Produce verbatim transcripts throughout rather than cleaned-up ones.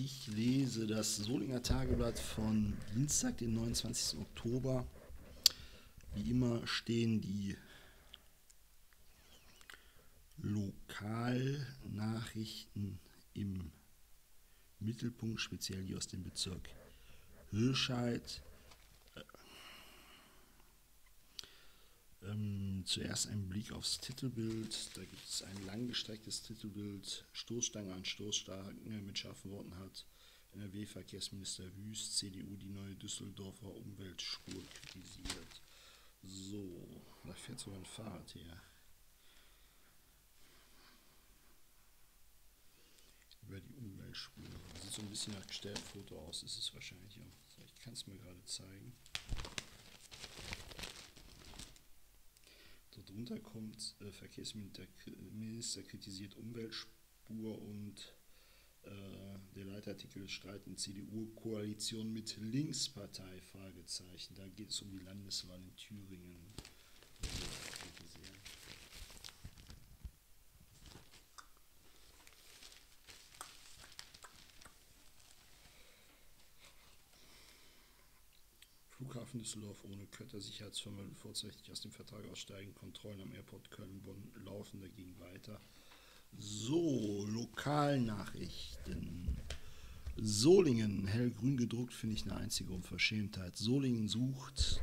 Ich lese das Solinger Tageblatt von Dienstag, den neunundzwanzigsten Oktober. Wie immer stehen die Lokalnachrichten im Mittelpunkt, speziell die aus dem Bezirk Hirscheid. Ähm, zuerst ein Blick aufs Titelbild. Da gibt es ein langgestrecktes Titelbild. Stoßstange an Stoßstange mit scharfen Worten hat N R W-Verkehrsminister Wüst, C D U, die neue Düsseldorfer Umweltspur kritisiert. So, da fährt sogar ein Fahrrad her. Über die Umweltspur. Das sieht so ein bisschen nach Gestellfoto aus, ist es wahrscheinlich auch. Ich kann es mir gerade zeigen. Darunter kommt, äh, Verkehrsminister kritisiert Umweltspur und äh, der Leitartikel ist Streit in C D U-Koalition mit Linkspartei, Fragezeichen. Da geht es um die Landeswahl in Thüringen. Flughafen Düsseldorf ohne Kötter, Sicherheitsfirma will vorzeitig aus dem Vertrag aussteigen, Kontrollen am Airport Köln-Bonn laufen dagegen weiter. So, Lokalnachrichten. Solingen, hellgrün gedruckt, finde ich eine einzige Unverschämtheit. Solingen sucht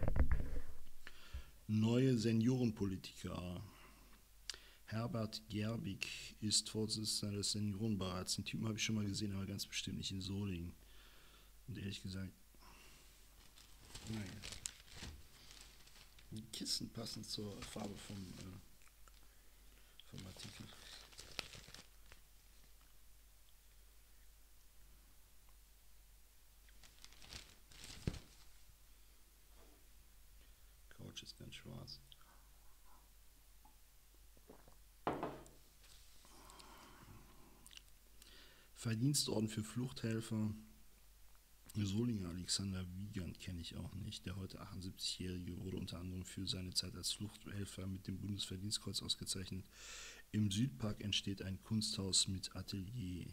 neue Seniorenpolitiker. Herbert Gerbig ist Vorsitzender des Seniorenberats. Den Typen habe ich schon mal gesehen, aber ganz bestimmt nicht in Solingen. Und ehrlich gesagt, naja. Die Kisten passen zur Farbe vom, äh, vom Artikel. Couch ist ganz schwarz. Verdienstorden für Fluchthelfer. Solinger Alexander Wiegand kenne ich auch nicht. Der heute achtundsiebzigjährige wurde unter anderem für seine Zeit als Fluchthelfer mit dem Bundesverdienstkreuz ausgezeichnet. Im Südpark entsteht ein Kunsthaus mit Atelier.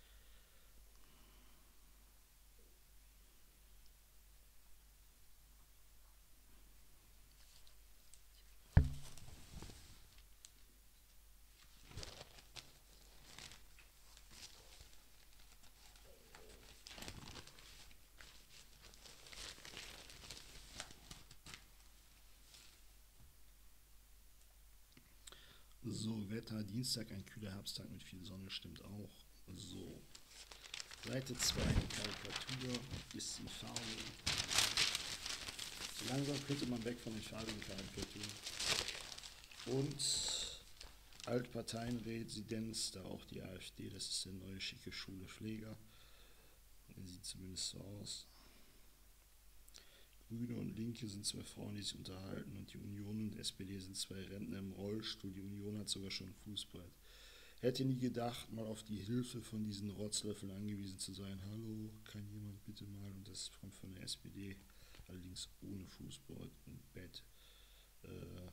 So, Wetter, Dienstag, ein kühler Herbsttag mit viel Sonne, stimmt auch. So, Seite zwei, die Karikatur ist in Farbe. So langsam könnte man weg von den farbigen Karikaturen. Und Altparteienresidenz, da auch die AfD, das ist der neue schicke Schule Pfleger. Der sieht zumindest so aus. Grüne und Linke sind zwei Frauen, die sich unterhalten, und die Union und S P D sind zwei Rentner im Rollstuhl. Die Union hat sogar schon ein Fußbrett. Hätte nie gedacht, mal auf die Hilfe von diesen Rotzlöffeln angewiesen zu sein. Hallo, kann jemand bitte mal, und das kommt von der S P D, allerdings ohne Fußbrett und Bett. Äh,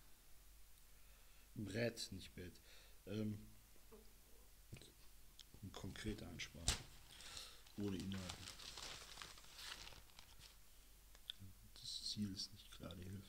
Brett, nicht Bett. Ähm, eine konkrete Ansprache. Ohne Inhalt. Das Ziel ist nicht klar, die Hilfe.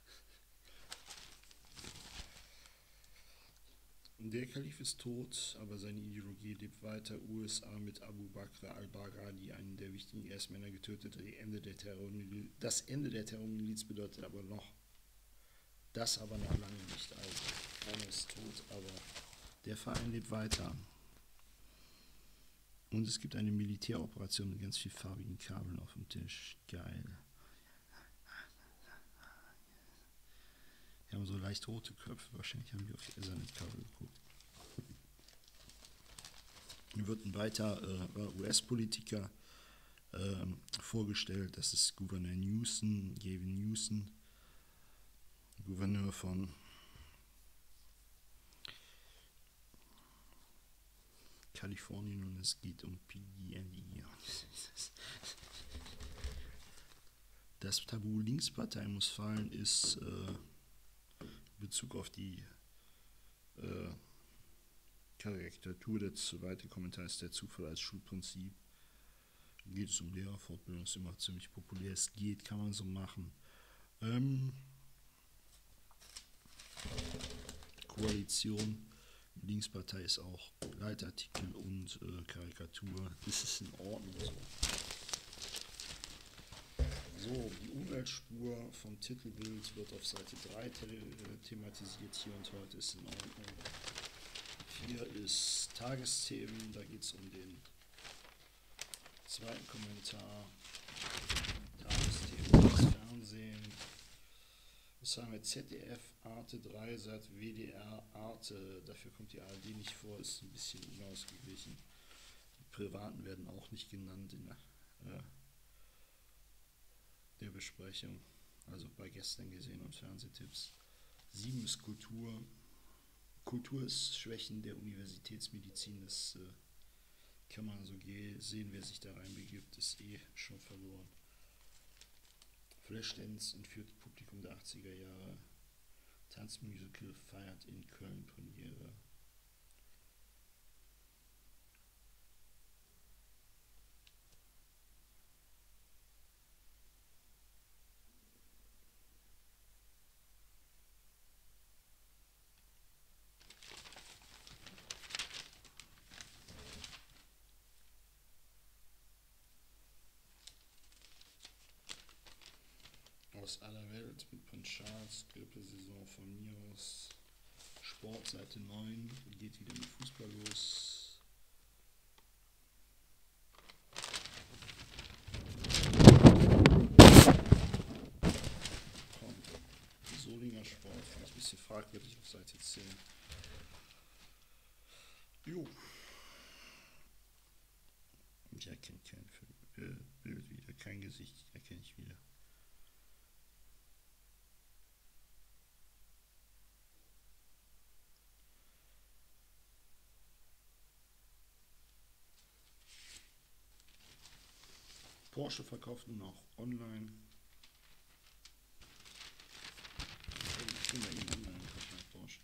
Der Kalif ist tot, aber seine Ideologie lebt weiter. U S A mit Abu Bakr al-Baghdadi, einen der wichtigen Erstmänner, getötet. Die Ende der Terrormiliz. Das Ende der Terrormiliz bedeutet aber noch, das aber noch lange nicht. Also, einer ist tot, aber der Verein lebt weiter. Und es gibt eine Militäroperation mit ganz viel farbigen Kabeln auf dem Tisch. Geil. Die haben so leicht rote Köpfe, wahrscheinlich haben die auf die Ethernet-Kabel geguckt. Hier wird ein weiter äh, U S-Politiker äh, vorgestellt, das ist Gouverneur Newsom, Gavin Newsom, Gouverneur von Kalifornien, und es geht um P D and E. Das Tabu Linkspartei muss fallen ist äh, in Bezug auf die äh, Karikatur, der zweite Kommentar ist der Zufall als Schulprinzip. Geht es um Lehrerfortbildung, ist immer ziemlich populär. Es geht, kann man so machen. Ähm, Koalition, Linkspartei ist auch Leitartikel und äh, Karikatur. Das ist in Ordnung so. So, die Umweltspur vom Titelbild wird auf Seite drei the- thematisiert. Hier und heute ist in Ordnung. Hier ist Tagesthemen, da geht es um den zweiten Kommentar. Tagesthemen, das Fernsehen. Was haben wir? Z D F, Arte, Dreisat, W D R, Arte. Dafür kommt die A R D nicht vor, ist ein bisschen unausgeglichen. Die Privaten werden auch nicht genannt in äh, der Besprechung. Also bei gestern gesehen und Fernsehtipps. sieben ist Kultur. Kultur ist Schwächen der Universitätsmedizin. Das äh, kann man so sehen, wer sich da reinbegibt, ist eh schon verloren. Flashdance entführt Publikum der achtziger Jahre. Tanzmusical feiert in Köln Premiere. Aus aller Welt mit Panchards, Grippesaison von mir aus. Sport, Seite neun, geht wieder mit Fußball los. Komm, Solinger Sport, vielleicht ein bisschen fragwürdig auf Seite zehn. Jo. Ich erkenne kein äh, Bild wieder, kein Gesicht erkenne ich wieder. Porsche verkauft nun auch online. Ich bin bei ihm online wahrscheinlich Porsche.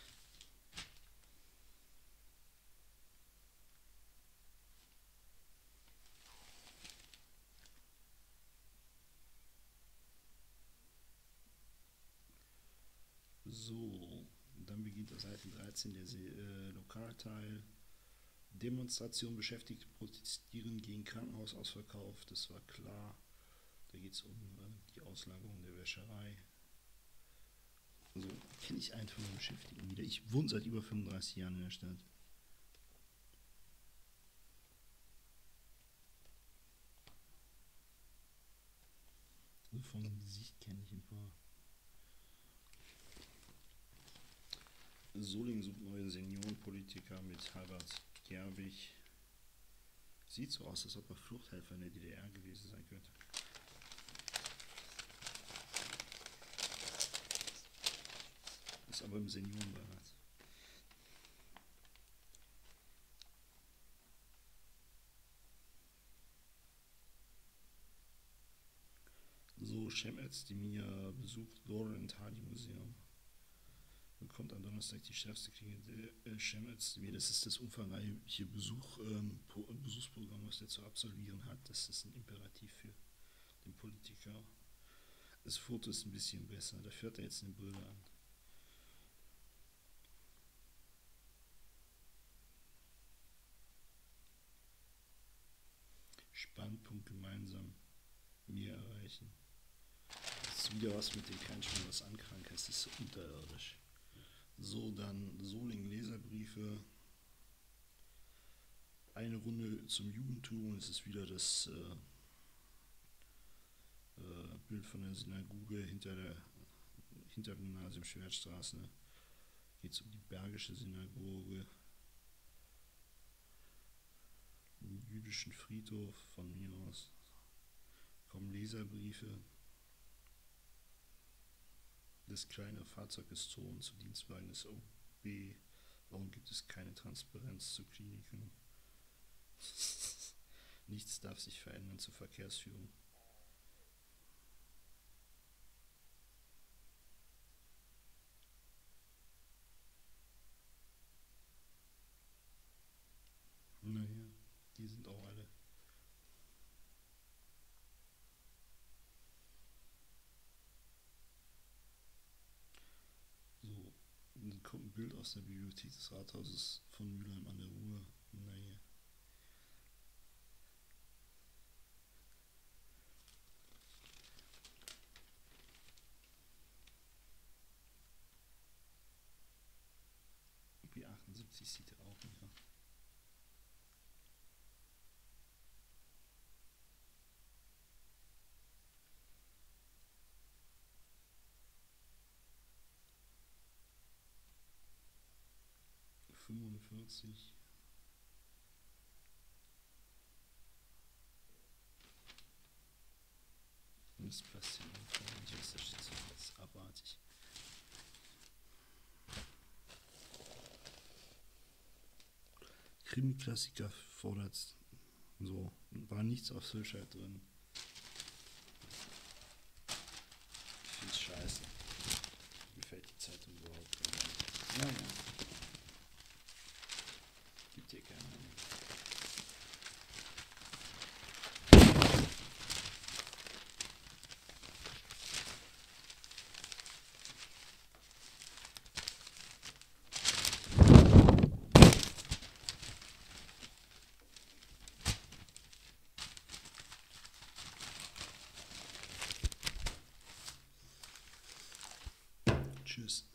So, dann beginnt auf Seite dreizehn der äh, Lokalteil. Demonstration, Beschäftigte protestieren gegen Krankenhausausverkauf, das war klar. Da geht es um äh, die Auslagerung der Wäscherei. So kenne ich einen von den Beschäftigten wieder. Ich wohne seit über fünfunddreißig Jahren in der Stadt. Also vom Gesicht kenne ich ein paar. Solingen sucht neue Seniorenpolitiker mit Harald Gerbig. Sieht so aus, als ob er Fluchthelfer in der D D R gewesen sein könnte. Ist aber im Seniorenbereich. So, Cem Özdemir besucht Laurent Hardy Museum. Bekommt am Donnerstag die Chefsekretärin der Cem Özdemir. Das ist das umfangreiche Besuch, ähm, Besuchsprogramm, was der zu absolvieren hat. Das ist ein Imperativ für den Politiker. Das Foto ist ein bisschen besser. Da führt er jetzt eine Brille an. Spannpunkt gemeinsam mehr erreichen. Das ist wieder was, mit dem kein schon was ankrank ist. Das ist so unterirdisch. So, dann Solingen Leserbriefe. Eine Runde zum Judentum und es ist wieder das äh, äh, Bild von der Synagoge hinter der hinter dem Gymnasium Schwertstraße. Geht es um die Bergische Synagoge. Den jüdischen Friedhof von mir aus. Kommen Leserbriefe. Das kleine Fahrzeug ist Ton zu Dienstwagen des O B. Warum gibt es keine Transparenz zu Kliniken? Nichts darf sich verändern zur Verkehrsführung. Bild aus der Bibliothek des Rathauses von Mülheim an der Ruhr. Naja. B achtundsiebzig sieht er auch nicht. fünfundvierzig. Missplatzierung. Da steht so, das ist abartig. Krimi-Klassiker fordert so, war nichts auf Switchheit drin. Ich find's scheiße. Mir gefällt die Zeitung überhaupt nicht. Naja. Gibt hier keine Ahnung. Tschüss.